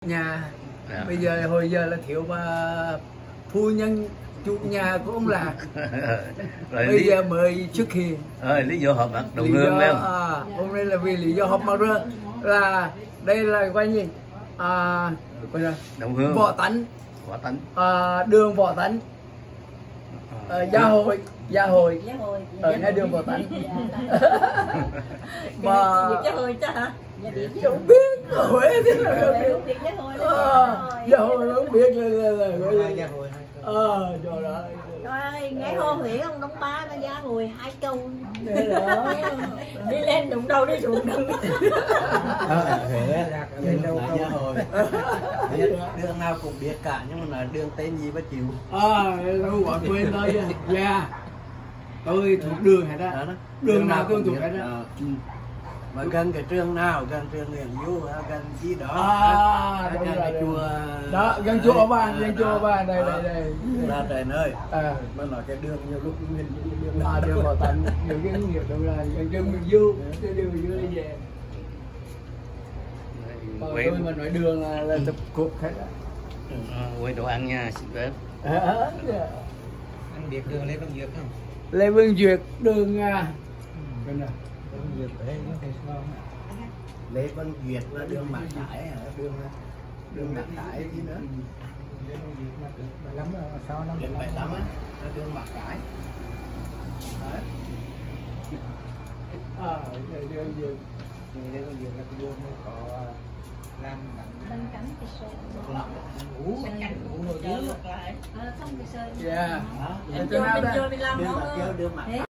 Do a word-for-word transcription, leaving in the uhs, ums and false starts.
nhà. Dạ. Bây giờ hồi giờ là thiếu mà phu nhân chủ nhà của ông là Rồi bây lý, giờ mới xuất hiện. ơi lý do họp mặt đồng Lý hương do, lên. à, hôm nay là vì lý do họp mặt rương là đây là coi như à, coi là Đồng hương. Võ Tánh, Võ Tánh. à, đường Võ Tánh, à, Gia Hội, Gia Hội ở ngay đường Võ Tánh. Mà Gia Hội chứ hả? không biết Huế thế nào không biết. Gia Hội không biết là là là Gia Hội. Ờ, trời ơi. Rồi, nghe hô Huế ông đóng ba nó Gia Hội hai câu. Đó. Đi lên đụng đâu đi xuống đụng. Huế trên đâu có Gia Hội. Đường nào cũng biết cả nhưng mà là đường tên gì bất chịu. À, tôi gọi quên thôi. Dạ. Tôi thuộc đường hết đó. Đường nào tôi thuộc hết đó. Mà gần cái trường nào, gần trường Nguyễn Du, gần gì đó. À, gần đúng cái rồi. chùa. Đó, gần chùa Âu Ban, gần chùa Âu Ban, đây, đây, đây. Ra trời ơi. À, Mà nói cái đường nhiều lúc mình đường à, đường Võ Tánh, nhiều cái nghiệp đúng là gần chùa Nguyễn Du, cái đường Nguyễn Du là về. Còn Quay, tôi mà nói đường là, là tập cục hết đó. à, quay đồ ăn nha, xin phép. À, dạ. Anh biết đường Lê Văn Duyệt không? Lê Văn Duyệt, đường à. Bên nào? Lê Văn Duyệt là đường Mạc Đãi hả? Đường đường Mạc Đãi gì nữa? Đường bảy lăm á, là đường Mạc Đãi. Đấy. À, đường đường Duyệt. Lê Văn Duyệt là cái đường có làm Bên cánh cái sơn. ngủ, Bên cánh ngủ ngồi dưới. Ờ, không cái sơn. Dạ. Đó. Bên chùa, bên chùa mình làm Đường nó. Mạc Kêu, đường Mạc Đãi.